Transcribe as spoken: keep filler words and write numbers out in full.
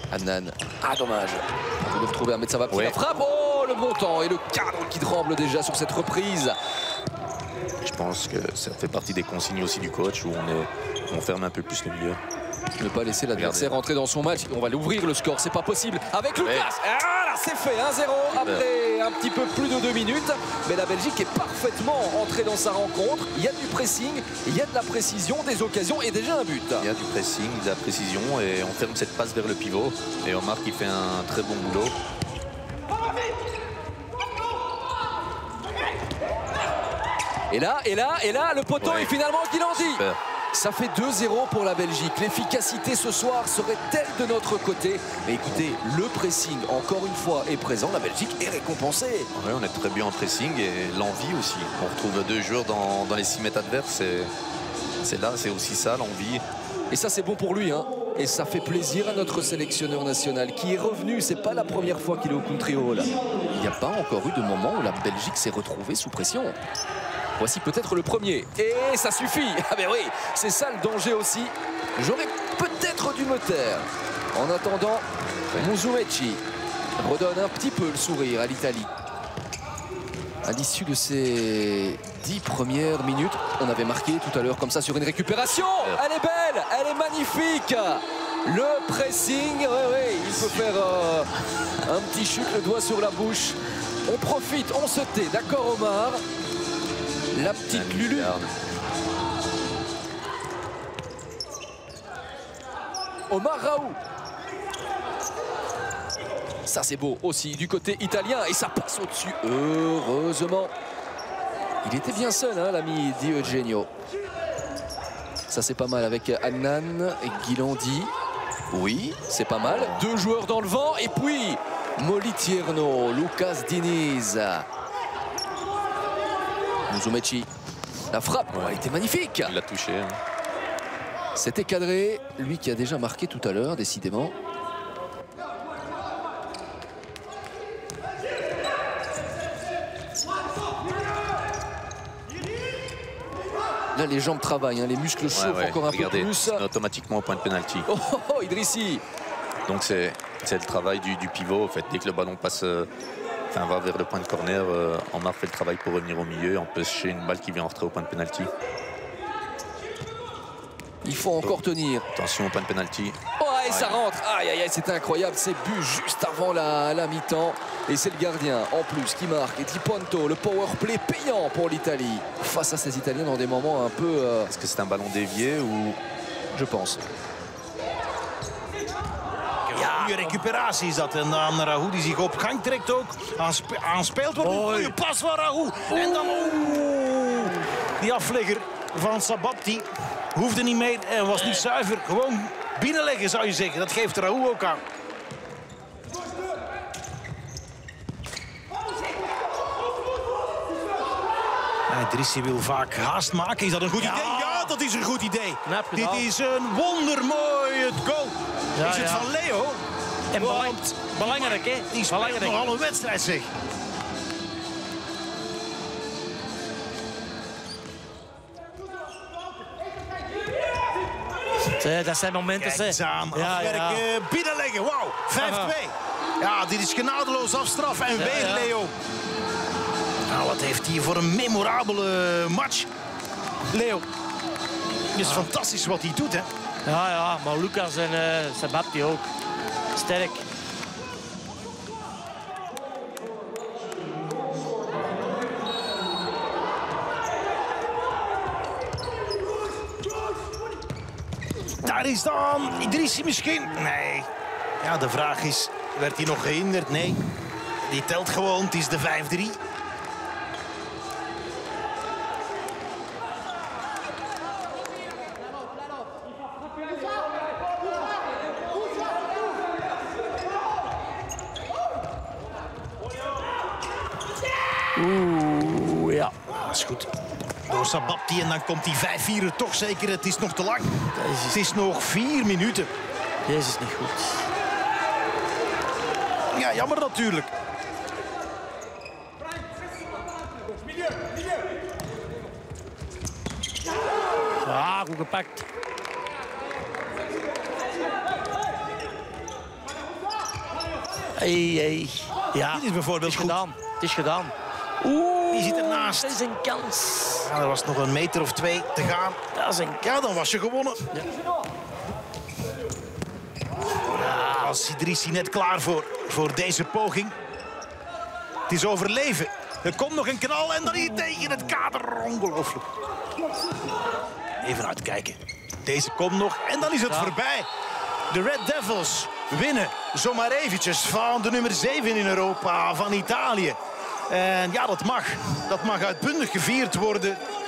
Adnan. Ah, dommage. On veut le retrouver. Ahmed Saba. Ouais. La frappe. Oh, le bon temps. Et le cadre qui tremble déjà sur cette reprise. Je pense que ça fait partie des consignes aussi du coach où on, est, on ferme un peu plus le milieu. Ne pas laisser l'adversaire rentrer dans son match. On va l'ouvrir le score, c'est pas possible. Avec Lucas. Ouais. Ah là, c'est fait. un zéro après un petit peu plus de deux minutes. Mais la Belgique est parfaitement entrée dans sa rencontre. Il y a du pressing, il y a de la précision, des occasions et déjà un but. Il y a du pressing, de la précision et on ferme cette passe vers le pivot. Et Omar qui fait un très bon boulot. Et là, et là, et là, le poteau ouais. est finalement Guilandi. Super. Ça fait deux zéro pour la Belgique. L'efficacité ce soir serait-elle de notre côté? Mais écoutez, le pressing, encore une fois, est présent. La Belgique est récompensée. Ouais, on est très bien en pressing et l'envie aussi. On retrouve deux joueurs dans, dans les six mètres adverses. C'est là, c'est aussi ça, l'envie. Et ça, c'est bon pour lui, hein. Et ça fait plaisir à notre sélectionneur national qui est revenu. C'est pas la première fois qu'il est au country hall. Il n'y a pas encore eu de moment où la Belgique s'est retrouvée sous pression. Voici peut-être le premier. Et ça suffit. Ah ben oui, c'est ça le danger aussi. J'aurais peut-être dû me taire. En attendant, Musumeci redonne un petit peu le sourire à l'Italie. À l'issue de ces dix premières minutes, on avait marqué tout à l'heure comme ça sur une récupération. Elle est belle, elle est magnifique. Le pressing, oui, oui, il peut faire euh, un petit chute, le doigt sur la bouche. On profite, on se tait, d'accord Omar? La petite Lulu. Omar Raoult. Ça c'est beau aussi du côté italien et ça passe au-dessus. Heureusement. Il était bien seul, hein, l'ami Di Eugenio. Ça c'est pas mal avec Adnan et Guilandi. Oui, c'est pas mal. Deux joueurs dans le vent et puis Molitierno, Lucas Diniz. Musumeci, la frappe, ouais. Elle était magnifique. Il l'a touché. Hein. C'était cadré, lui qui a déjà marqué tout à l'heure, décidément. Là, les jambes travaillent, hein, les muscles chauffent ouais, ouais. encore un Regardez, peu plus. Automatiquement au point de pénalty. Oh, oh, oh, Idrissi. Donc c'est le travail du, du pivot. En fait, dès que le ballon passe... Euh... Enfin, va vers le point de corner, euh, Omar fait le travail pour revenir au milieu, empêcher une balle qui vient entrer au point de pénalty. Il faut encore oh. tenir. Attention au point de pénalty. Oh, et ça rentre. Aïe, aïe, aïe, c'était incroyable. C'est but juste avant la, la mi-temps. Et c'est le gardien, en plus, qui marque. Et Di Ponto, le power play payant pour l'Italie. Face à ces Italiens dans des moments un peu... Euh... Est-ce que c'est un ballon dévié ou... Je pense. Goede recuperatie is dat. En dan Raoult die zich op gang trekt ook. Aanspeeld wordt. Een goede pas van Raoult. En dan oeh, die aflegger van Sabapti hoefde niet mee en was niet zuiver. Gewoon binnenleggen zou je zeggen. Dat geeft Raoult ook aan. Idrissi wil vaak haast maken. Is dat een goed ja. idee? Ja, dat is een goed idee. Dit is een wondermooie goal. Ja, is het ja. van Leo? En belang, belangrijk, hè? Die speelt nogal een wedstrijd, zeg. Dat zijn momenten, Kijk eens aan. Ja, afwerken, ja. binnenleggen. Wauw, vijf twee. Ja, dit is genadeloos afstraffen. En ja, weer ja. Leo. Nou, wat heeft hij voor een memorabele match. Leo. Het is ja. fantastisch wat hij doet, hè? Ja, ja, maar Lucas en uh, Sabapti ook. Sterk. Daar is dan Idrissi misschien. Nee. Ja, de vraag is, werd hij nog gehinderd? Nee. Die telt gewoon, het is de vijf drie. Oeh, ja. Dat is goed. Door Sabapti en dan komt die vijf vier er toch zeker. Het is nog te lang. Is... Het is nog vier minuten. Deze is niet goed. Ja, jammer natuurlijk. Ja, goed gepakt. Hey, hey. Ja, Dit is bijvoorbeeld het is goed. gedaan. Het is gedaan. Oeh, Die zit ernaast. dat is een kans. Ja, er was nog een meter of twee te gaan. Dat is een Ja, dan was je gewonnen. Ja. Ja, was Idrissi net klaar voor, voor deze poging. Het is overleven. Er komt nog een knal en dan hier tegen het kader. Ongelooflijk. Even uitkijken. Deze komt nog en dan is het Ja. voorbij. De Red Devils winnen zomaar eventjes van de nummer zeven in Europa, van Italië. En ja, dat mag. Dat mag uitbundig gevierd worden.